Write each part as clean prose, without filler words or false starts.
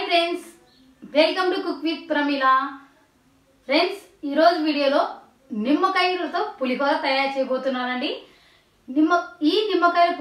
Friends, welcome to cook with Pramila. Friends, ఈరోజు వీడియోలో నిమ్మకాయలతో పులిహోర తయారు చేయబోతున్నానండి. నిమ్మకాయల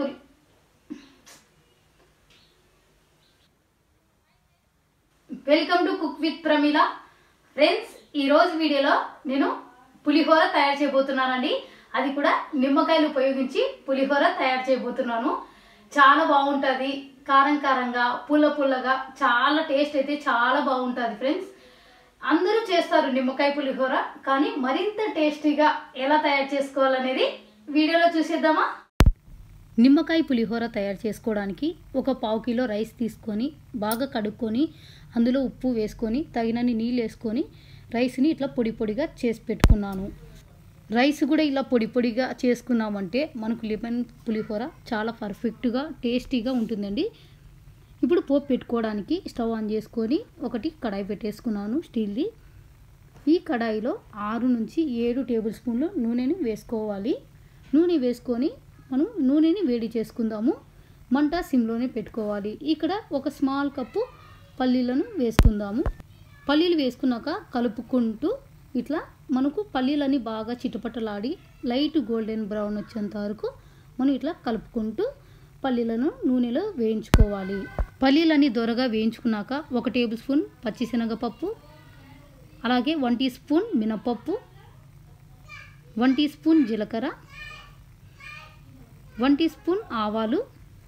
welcome to cook with Pramila. Friends, ఈరోజు వీడియోలో నేను పులిహోర తయారు చేయబోతున్నానండి. అది కూడా నిమ్మకాయలు ఉపయోగించి పులిహోర తయారు చేయబోతున్నాను. చాలా బాగుంటుంది, కారం కారంగా, పుల్ల పుల్లగా, చాలా టేస్ట్ అయితే చాలా బాగుంటుంది. ఫ్రెండ్స్, అందరూ చేస్తారు నిమ్మకాయ పులిహోర, కానీ మరింత టేస్టీగా ఎలా తయారు చేసుకోవాలనేది వీడియోలో చూసేద్దామా. నిమ్మకాయ పులిహోర తయారు చేసుకోవడానికి ఒక 1/2 కిలో రైస్ తీసుకొని బాగా కడుక్కొని అందులో ఉప్పు వేసుకొని తగినన్ని నీళ్ళు వేసుకొని రైస్ని ఇట్లా పొడి పొడిగా చేసి పెట్టుకున్నాను. రైస్ కూడా ఇలా పొడి పొడిగా చేసుకున్నామంటే మనకు లెమన్ పులిహోర చాలా పర్ఫెక్ట్గా టేస్టీగా ఉంటుందండి. ఇప్పుడు పోపు పెట్టుకోవడానికి స్టవ్ ఆన్ చేసుకొని ఒకటి కడాయి పెట్టేసుకున్నాను స్టీల్ది. ఈ కడాయిలో 6 నుంచి 7 టేబుల్ స్పూన్లు నూనెని వేసుకోవాలి. నూనె వేసుకొని మనం నూనెని వేడి చేసుకుందాము. మంట సిమ్లోనే పెట్టుకోవాలి. ఇక్కడ ఒక స్మాల్ కప్పు పల్లీలను వేసుకుందాము. పల్లీలు వేసుకున్నాక కలుపుకుంటూ ఇట్లా మనకు పల్లీలని బాగా చిటపటలాడి లైట్ గోల్డెన్ బ్రౌన్ వచ్చేంత వరకు మనం ఇట్లా కలుపుకుంటూ పల్లీలను నూనెలో వేయించుకోవాలి. పల్లీలని దొరగా వేయించుకున్నాక 1 టేబుల్ స్పూన్ పచ్చిశనగపప్పు, అలాగే 1 టీ స్పూన్ మినపప్పు, 1 టీ స్పూన్ జీలకర్ర, 1 టీ స్పూన్ ఆవాలు,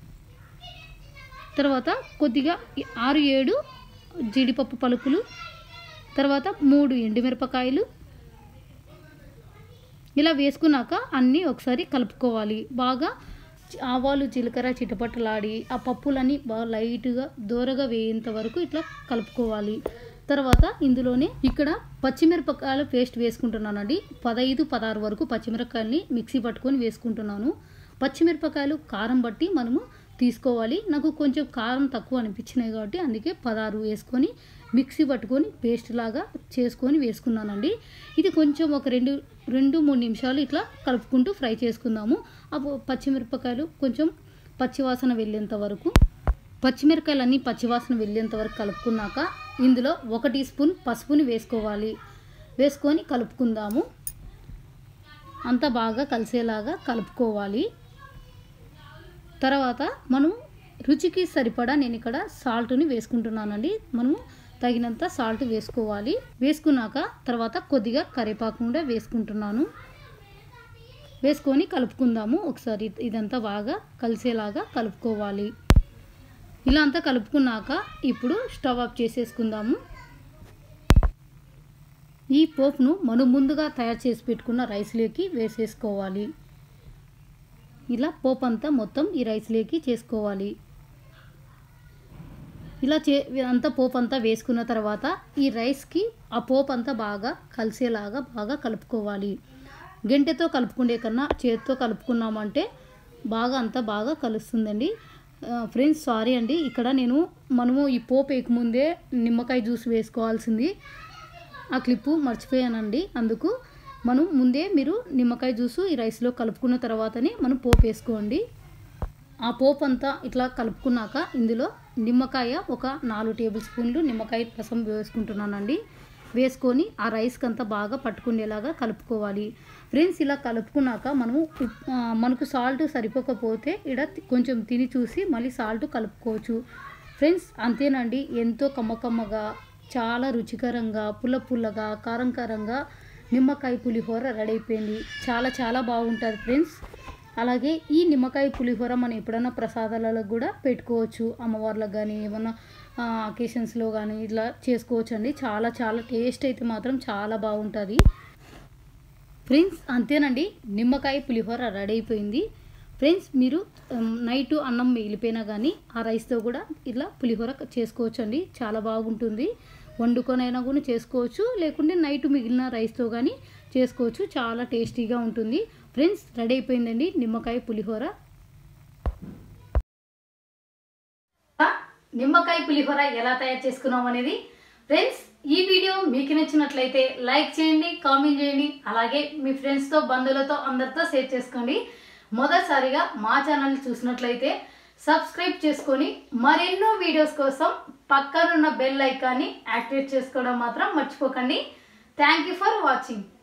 తర్వాత కొద్దిగా 6-7 జీడిపప్పు పలుకులు, తర్వాత 3 ఎండుమిరపకాయలు. ఇలా వేసుకున్నాక అన్నీ ఒకసారి కలుపుకోవాలి. బాగా ఆవాలు జీలకర్ర చిటపటలాడి ఆ పప్పులన్నీ బాగా లైట్గా దూరగా వేయేంత వరకు ఇట్లా కలుపుకోవాలి. తర్వాత ఇందులోనే ఇక్కడ పచ్చిమిరపకాయల పేస్ట్ వేసుకుంటున్నానండి. 15-16 వరకు పచ్చిమిరపకాయలని మిక్సీ పట్టుకొని వేసుకుంటున్నాను. పచ్చిమిరపకాయలు కారం బట్టి మనము తీసుకోవాలి. నాకు కొంచెం కారం తక్కువ అనిపించినాయి కాబట్టి అందుకే 16 వేసుకొని మిక్సీ పట్టుకొని పేస్ట్ లాగా చేసుకొని వేసుకున్నానండి. ఇది కొంచెం ఒక 2-3 నిమిషాలు ఇట్లా కలుపుకుంటూ ఫ్రై చేసుకుందాము. అప్పుడు పచ్చిమిరపకాయలు కొంచెం పచ్చివాసన వెళ్ళేంత వరకు, పచ్చిమిరపకాయలన్నీ పచ్చివాసన వెళ్ళేంత వరకు కలుపుకున్నాక ఇందులో 1 టీ స్పూన్ పసుపుని వేసుకోవాలి. వేసుకొని కలుపుకుందాము. అంతా బాగా కలిసేలాగా కలుపుకోవాలి. తర్వాత మనం రుచికి సరిపడా నేను ఇక్కడ సాల్ట్ని వేసుకుంటున్నానండి. మనము తగినంత సాల్ట్ వేసుకోవాలి. వేసుకున్నాక తర్వాత కొద్దిగా కరివేపాకు కూడా వేసుకుంటున్నాను. వేసుకొని కలుపుకుందాము. ఒకసారి ఇదంతా బాగా కలిసేలాగా కలుపుకోవాలి. ఇలా అంతా కలుపుకున్నాక ఇప్పుడు స్టవ్ ఆఫ్ చేసేసుకుందాము. ఈ పోపును మనం ముందుగా తయారు చేసి పెట్టుకున్న రైస్లోకి వేసేసుకోవాలి. ఇలా పోపు అంతా మొత్తం ఈ రైస్లోకి చేసుకోవాలి. ఇలా అంతా పోపు అంతా వేసుకున్న తర్వాత ఈ రైస్కి ఆ పోపు అంతా బాగా కలిసేలాగా బాగా కలుపుకోవాలి. గంటెతో కలుపుకునే కన్నా చేతితో కలుపుకున్నామంటే అంతా బాగా కలుస్తుందండి. ఫ్రెండ్స్, సారీ అండి, ఇక్కడ మనము ఈ పోపు వేయకముందే నిమ్మకాయ జ్యూస్ వేసుకోవాల్సింది, ఆ క్లిప్పు మర్చిపోయానండి. అందుకు మనం ముందే మీరు నిమ్మకాయ జ్యూసు ఈ రైస్లో కలుపుకున్న తర్వాతనే మనం పోపు వేసుకోండి. ఆ పోపు అంతా ఇట్లా కలుపుకున్నాక ఇందులో నిమ్మకాయ ఒక 4 టేబుల్ స్పూన్లు నిమ్మకాయ రసం వేసుకుంటున్నానండి. వేసుకొని ఆ రైస్కి అంతా బాగా పట్టుకునేలాగా కలుపుకోవాలి. ఫ్రెండ్స్, ఇలా కలుపుకున్నాక మనకు సాల్ట్ సరిపోకపోతే ఇక్కడ కొంచెం తిని చూసి మళ్ళీ సాల్ట్ కలుపుకోవచ్చు. ఫ్రెండ్స్, అంతేనండి, ఎంతో కమ్మకమ్మగా, చాలా రుచికరంగా, పుల్ల పుల్లగా, కారం కారంగా నిమ్మకాయ పులిహోర రెడీ అయిపోయింది. చాలా చాలా బాగుంటుంది ఫ్రెండ్స్. అలాగే ఈ నిమ్మకాయ పులిహోర మనం ఎప్పుడైనా ప్రసాదాలలో కూడా పెట్టుకోవచ్చు. అమ్మవార్లకు కానీ ఏమన్నా అకేషన్స్లో కానీ ఇట్లా చేసుకోవచ్చు అండి. చాలా చాలా టేస్ట్ అయితే మాత్రం చాలా బాగుంటుంది. ఫ్రెండ్స్, అంతేనండి, నిమ్మకాయ పులిహోర రెడీ అయిపోయింది. ఫ్రెండ్స్, మీరు నైట్ అన్నం మిగిలిపోయినా కానీ ఆ రైస్తో కూడా ఇట్లా పులిహోర చేసుకోవచ్చు అండి. చాలా బాగుంటుంది. వండుకొనైనా కూడా చేసుకోవచ్చు, లేకుంటే నైట్ మిగిలిన రైస్తో కానీ చేసుకోవచ్చు. చాలా టేస్టీగా ఉంటుంది. ఫ్రెండ్స్, రెడీ అయిపోయిందండి నిమ్మకాయ పులిహోర. నిమ్మకాయ పులిహోర ఎలా తయారు చేసుకున్నాం అనేది ఫ్రెండ్స్, ఈ వీడియో మీకు నచ్చినట్లయితే లైక్ చేయండి, కామెంట్ చేయండి, అలాగే మీ ఫ్రెండ్స్తో బంధువులతో అందరితో షేర్ చేసుకోండి. మొదటిసారిగా మా ఛానల్ చూసినట్లయితే సబ్స్క్రైబ్ చేసుకొని మరెన్నో వీడియోస్ కోసం పక్కనున్న బెల్ ఐకాన్ని యాక్టివేట్ చేసుకోవడం మాత్రం మర్చిపోకండి. Thank you for watching.